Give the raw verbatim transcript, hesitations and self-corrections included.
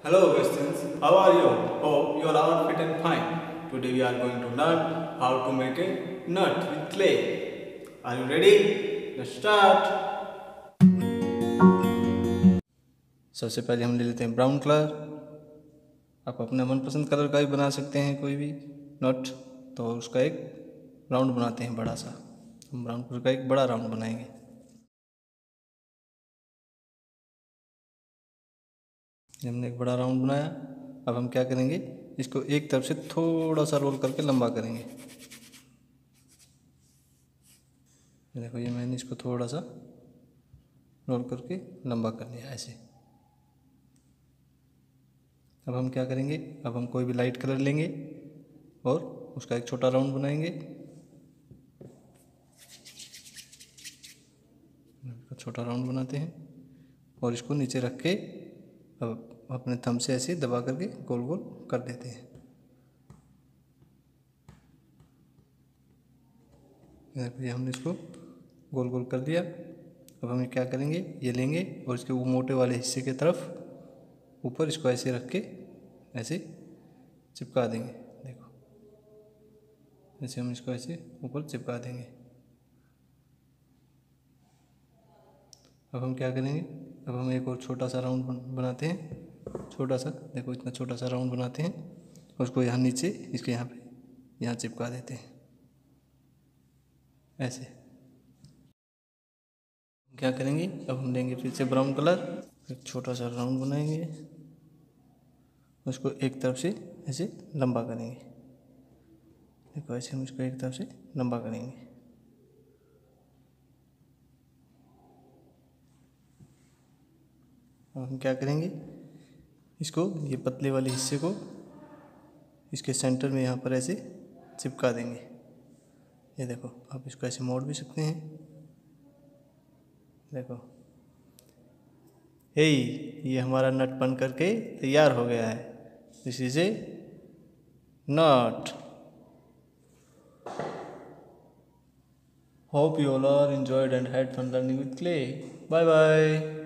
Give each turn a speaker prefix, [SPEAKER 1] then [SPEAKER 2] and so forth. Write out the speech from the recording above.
[SPEAKER 1] Hello questions, how are you? Hope you are all fit and fine. Today we are going to learn how to make a nut with clay. Are you ready? Let's start. सबसे पहले हम ले लेते हैं brown colour. आप अपना मनपसंद colour का भी बना सकते हैं कोई भी नट। तो उसका एक राउंड बनाते हैं बड़ा सा। हम ब्राउन कलर का एक बड़ा राउंड बनाएंगे। हमने एक बड़ा राउंड बनाया। अब हम क्या करेंगे, इसको एक तरफ से थोड़ा सा रोल करके लंबा करेंगे। देखो ये मैंने इसको थोड़ा सा रोल करके लंबा कर लिया ऐसे। अब हम क्या करेंगे, अब हम कोई भी लाइट कलर लेंगे और उसका एक छोटा राउंड बनाएंगे। छोटा राउंड बनाते हैं और इसको नीचे रख के अब अपने थंब से ऐसे दबा करके गोल गोल कर देते हैं। ये हमने इसको गोल गोल कर दिया। अब हम क्या करेंगे, ये लेंगे और इसके वो मोटे वाले हिस्से की तरफ ऊपर इसको ऐसे रख के ऐसे चिपका देंगे। देखो ऐसे हम इसको ऐसे ऊपर चिपका देंगे। अब हम क्या करेंगे, अब हम एक और छोटा सा राउंड बनाते हैं। छोटा सा, देखो इतना छोटा सा राउंड बनाते हैं और उसको यहाँ नीचे इसके यहाँ पे यहाँ चिपका देते हैं ऐसे। क्या करेंगे, अब हम लेंगे फिर से ब्राउन कलर, एक छोटा सा राउंड बनाएंगे, उसको एक तरफ से ऐसे लंबा करेंगे। देखो ऐसे हम इसको एक तरफ से लंबा करेंगे। अब हम क्या करेंगे, इसको ये पतले वाले हिस्से को इसके सेंटर में यहाँ पर ऐसे चिपका देंगे। ये देखो, आप इसको ऐसे मोड़ भी सकते हैं। देखो हे ये हमारा नट बन करके तैयार हो गया है। This is a nut. Hope you all are enjoyed and had fun learning with clay. Bye bye.